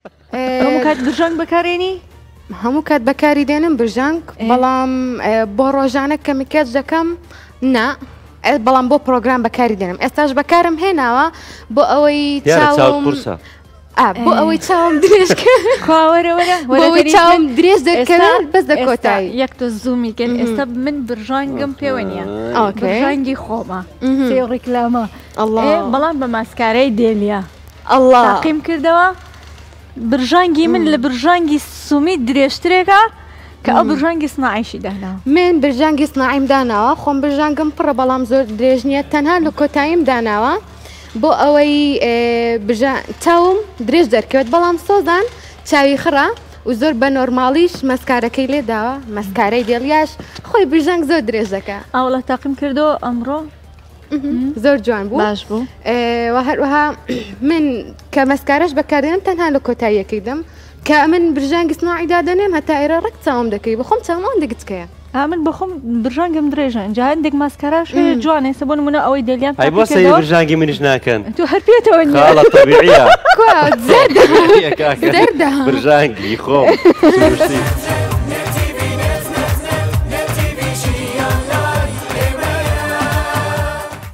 هەموو کات برژانگ بەکارێنی؟ هەموو کات بەکاری دێنم برژانگ، بەڵام بۆ ڕۆژانە کەمیکەت دەکەم نا، بەڵام بۆ پرۆگرام بەکاری دێنم. ئێستاش بەکارم هێناوە بۆ ئەوەی چاوم بۆ ئەوەی چاوم درێژکەوەرەوەی چاوم درێژ دەکەوێت بەس دەکۆتایی یەک تۆ زوومی کرد. ئێستا من برژانگم پێوە نییە، برژانگی خۆمە سێ ڕیکلامە بەڵام بە ماسکارەی دێلیا تاقیم کردەوە. برژانگی من لە برژانگی سومی درێژترێکە کە ئەو برژانگی سناعیشی داناوە. من برژانگی سناعیم داناوە، خۆم برژانگم پڕە بەڵام زۆر درێژ نییە، تەنها لە کۆتاییم داناوە بۆ ئەوەی چاوم درێژ دەرکەوێت، بەڵام سۆزان چاوی خڕە و زۆر بە نۆرماڵیش مەسکارەکەی لێ داوە، مەسکارەی دێڵیاش خۆی برژانگ زۆر درێژ دەکە. ئاوڵە تاقیم کردەوە ئەمڕۆ زۆر جوان بوو، باش بوو. هەروەها من کە مەسکارەش بەکاردێنم تەنها لە کۆتاییەکەی دەم کە من برژانگی سناعی دادەنێم هەتا ئێرە ڕێک چاوم دەکەی بەخۆم چاومان دەگچکەیە. من بەخۆم برژانگم درێژە جا هەندێک ماسکاراش جوانێ سە بۆ نمونە ئەوەی دەلیان بۆ سەی برژانگی منیش ناکەن تو هەر پێێتەوە برژانگی خۆم